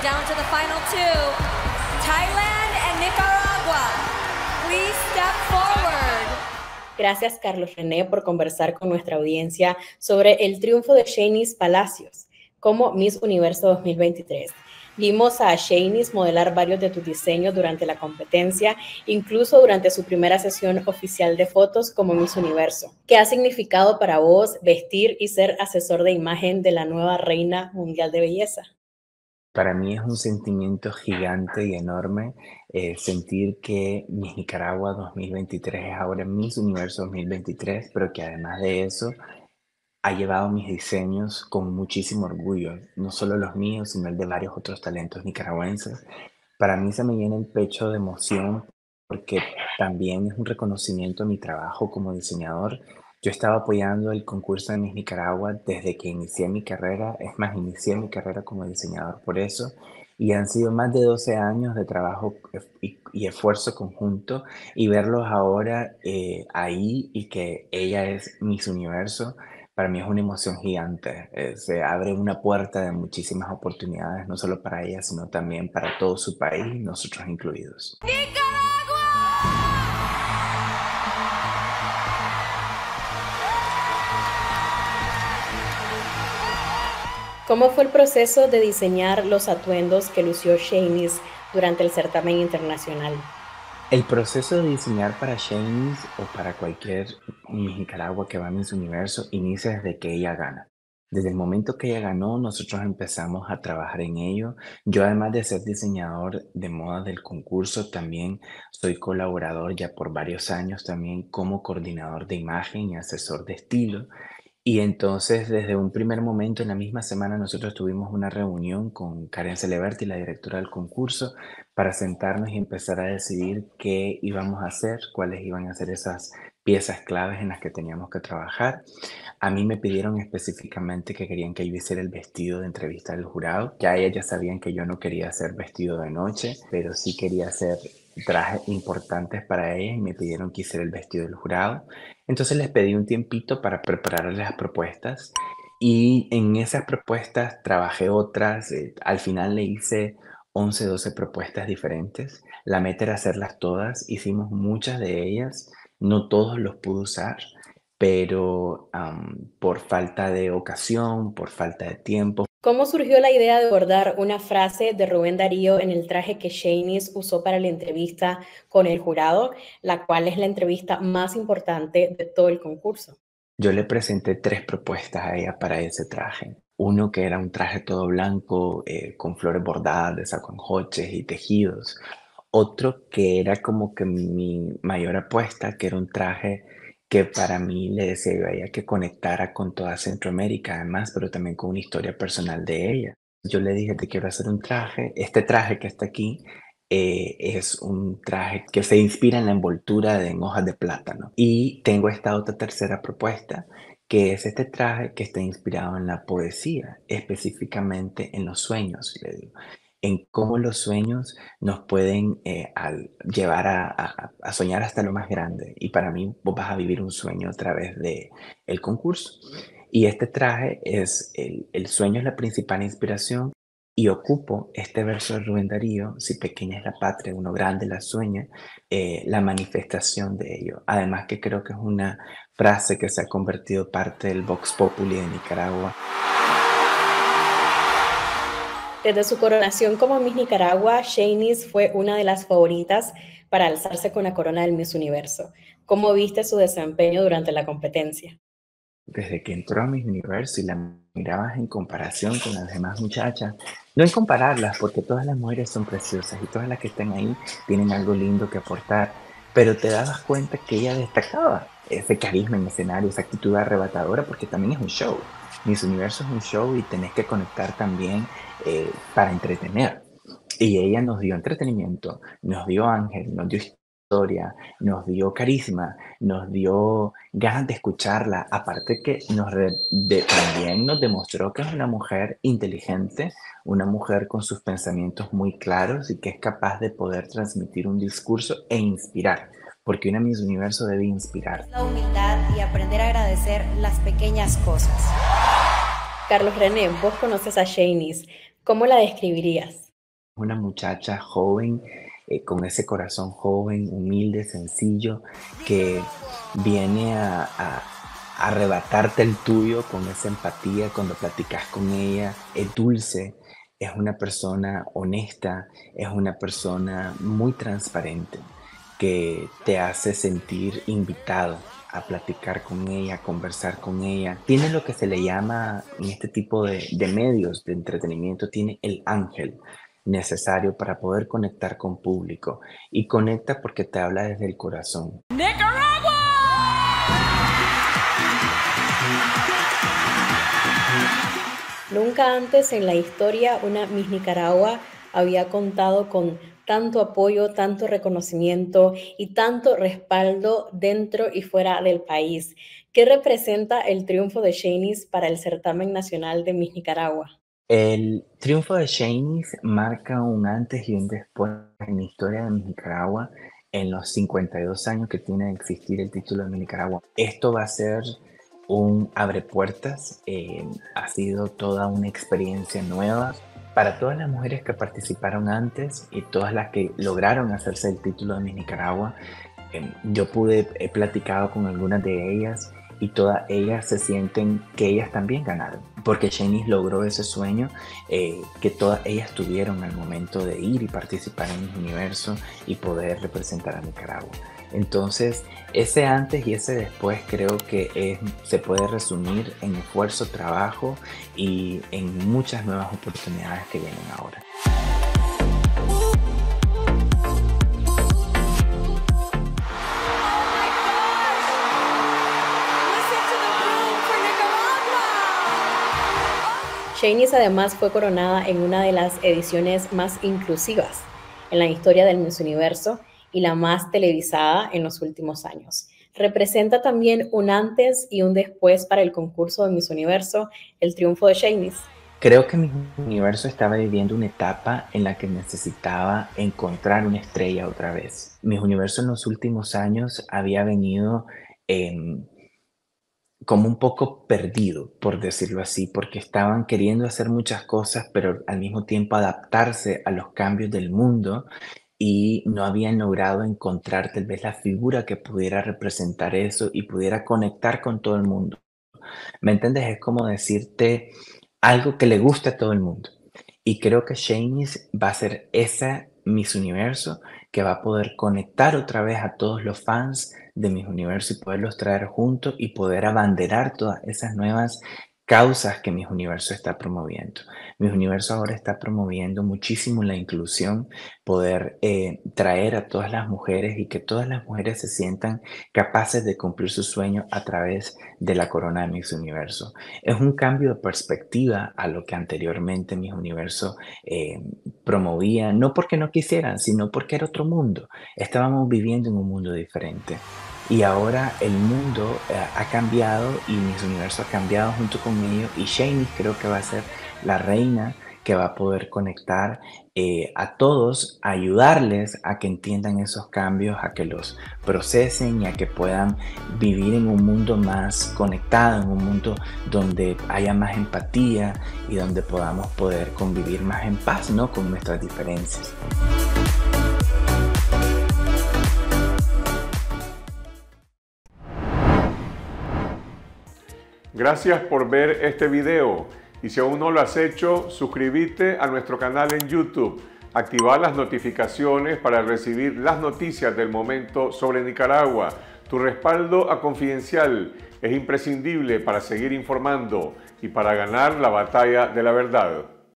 down to the final two. Thailand and Nicaragua. Please step forward. Gracias, Carlos René, por conversar con nuestra audiencia sobre el triunfo de Shanice Palacios como Miss Universo 2023. Vimos a Shanice modelar varios de tus diseños durante la competencia, incluso durante su primera sesión oficial de fotos como Miss Universo. ¿Qué ha significado para vos vestir y ser asesor de imagen de la nueva reina mundial de belleza? Para mí es un sentimiento gigante y enorme sentir que Miss Nicaragua 2023 es ahora Miss Universo 2023, pero que además de eso ha llevado mis diseños con muchísimo orgullo, no solo los míos, sino el de varios otros talentos nicaragüenses. Para mí se me llena el pecho de emoción porque también es un reconocimiento a mi trabajo como diseñador. Yo estaba apoyando el concurso de Miss Nicaragua desde que inicié mi carrera, es más, inicié mi carrera como diseñador por eso, y han sido más de 12 años de trabajo y esfuerzo conjunto, y verlos ahora ahí y que ella es Miss Universo, para mí es una emoción gigante. Se abre una puerta de muchísimas oportunidades, no solo para ella, sino también para todo su país, nosotros incluidos. ¿Cómo fue el proceso de diseñar los atuendos que lució Shanice durante el certamen internacional? El proceso de diseñar para Shanice o para cualquier Miss Nicaragua que va a Miss Universo inicia desde que ella gana. Desde el momento que ella ganó, nosotros empezamos a trabajar en ello. Yo, además de ser diseñador de moda del concurso, también soy colaborador ya por varios años también como coordinador de imagen y asesor de estilo. Y entonces, desde un primer momento, en la misma semana, nosotros tuvimos una reunión con Karen Celeberti, la directora del concurso, para sentarnos y empezar a decidir qué íbamos a hacer, cuáles iban a ser esas piezas claves en las que teníamos que trabajar. A mí me pidieron específicamente que querían que yo hiciera el vestido de entrevista del jurado. Ya ellas ya sabían que yo no quería hacer vestido de noche, pero sí quería hacer trajes importantes para ellas y me pidieron que hiciera el vestido del jurado. Entonces les pedí un tiempito para preparar las propuestas y en esas propuestas trabajé otras. Al final le hice 11, 12 propuestas diferentes. La meta era hacerlas todas. Hicimos muchas de ellas. No todos los pude usar, pero por falta de ocasión, por falta de tiempo. ¿Cómo surgió la idea de bordar una frase de Rubén Darío en el traje que Shanice usó para la entrevista con el jurado, la cual es la entrevista más importante de todo el concurso? Yo le presenté 3 propuestas a ella para ese traje. Uno que era un traje todo blanco con flores bordadas de saconjoches y tejidos. Otro que era como que mi mayor apuesta, que era un traje que para mí le decía yo a ella que conectara con toda Centroamérica además, pero también con una historia personal de ella. Yo le dije, te quiero hacer un traje. Este traje que está aquí es un traje que se inspira en la envoltura de en hojas de plátano. Y tengo esta otra tercera propuesta, que es este traje que está inspirado en la poesía, específicamente en los sueños, le digo, en cómo los sueños nos pueden llevar a soñar hasta lo más grande. Y para mí, vos vas a vivir un sueño a través de el concurso. Y este traje es, el sueño es la principal inspiración. Y ocupo este verso de Rubén Darío: si pequeña es la patria, uno grande la sueña, la manifestación de ello. Además que creo que es una frase que se ha convertido parte del Vox Populi de Nicaragua. Desde su coronación como Miss Nicaragua, Shanice fue una de las favoritas para alzarse con la corona del Miss Universo. ¿Cómo viste su desempeño durante la competencia? Desde que entró a Miss Universo y la mirabas en comparación con las demás muchachas, no en compararlas, porque todas las mujeres son preciosas y todas las que están ahí tienen algo lindo que aportar, pero te dabas cuenta que ella destacaba ese carisma en escenario, esa actitud arrebatadora, porque también es un show. Miss Universo es un show y tenés que conectar también para entretener. Y ella nos dio entretenimiento, nos dio ángel, nos dio historia, nos dio carisma, nos dio ganas de escucharla. Aparte que también nos demostró que es una mujer inteligente, una mujer con sus pensamientos muy claros y que es capaz de poder transmitir un discurso e inspirar. Porque una Miss Universo debe inspirar. La humildad y aprender a agradecer las pequeñas cosas. Carlos René, vos conoces a Shanice. ¿Cómo la describirías? una muchacha joven, con ese corazón joven, humilde, sencillo, que viene a arrebatarte el tuyo con esa empatía cuando platicas con ella. Es dulce, es una persona honesta, es una persona muy transparente que te hace sentir invitado a platicar con ella, a conversar con ella. Tiene lo que se le llama en este tipo de medios de entretenimiento, tiene el ángel necesario para poder conectar con público. Y conecta porque te habla desde el corazón. Nicaragua! Nunca antes en la historia una Miss Nicaragua había contado con tanto apoyo, tanto reconocimiento y tanto respaldo dentro y fuera del país. ¿Qué representa el triunfo de Shanice para el certamen nacional de Miss Nicaragua? El triunfo de Shanice marca un antes y un después en la historia de Miss Nicaragua en los 52 años que tiene de existir el título de Miss Nicaragua. Esto va a ser un abrepuertas, ha sido toda una experiencia nueva para todas las mujeres que participaron antes y todas las que lograron hacerse el título de Miss Nicaragua. He platicado con algunas de ellas y todas ellas se sienten que ellas también ganaron, porque Shanice logró ese sueño que todas ellas tuvieron al momento de ir y participar en Miss Universo y poder representar a Nicaragua. Entonces, ese antes y ese después creo que se puede resumir en esfuerzo, trabajo y en muchas nuevas oportunidades que vienen ahora. Shanice además fue coronada en una de las ediciones más inclusivas en la historia del Miss Universo y la más televisada en los últimos años. Representa también un antes y un después para el concurso de Miss Universo, el triunfo de Shanice. Creo que Miss Universo estaba viviendo una etapa en la que necesitaba encontrar una estrella otra vez. Miss Universo en los últimos años había venido como un poco perdido, por decirlo así, porque estaban queriendo hacer muchas cosas, pero al mismo tiempo adaptarse a los cambios del mundo y no habían logrado encontrar tal vez la figura que pudiera representar eso y pudiera conectar con todo el mundo. ¿Me entiendes? Es como decirte algo que le gusta a todo el mundo. Y creo que Shanice va a ser esa Miss Universo que va a poder conectar otra vez a todos los fans de Miss Universo y poderlos traer juntos y poder abanderar todas esas nuevas causas que Miss Universo está promoviendo. Miss Universo ahora está promoviendo muchísimo la inclusión, poder traer a todas las mujeres y que todas las mujeres se sientan capaces de cumplir su sueño a través de la corona de Miss Universo. Es un cambio de perspectiva a lo que anteriormente Miss Universo promovía, no porque no quisieran, sino porque era otro mundo. Estábamos viviendo en un mundo diferente. Y ahora el mundo ha cambiado y Miss Universo ha cambiado junto con ellos y Shanice creo que va a ser la reina que va a poder conectar a todos, ayudarles a que entiendan esos cambios, a que los procesen y a que puedan vivir en un mundo más conectado, en un mundo donde haya más empatía y donde podamos poder convivir más en paz, ¿no? Con nuestras diferencias. Gracias por ver este video y si aún no lo has hecho, suscríbete a nuestro canal en YouTube, activar las notificaciones para recibir las noticias del momento sobre Nicaragua. Tu respaldo a Confidencial es imprescindible para seguir informando y para ganar la batalla de la verdad.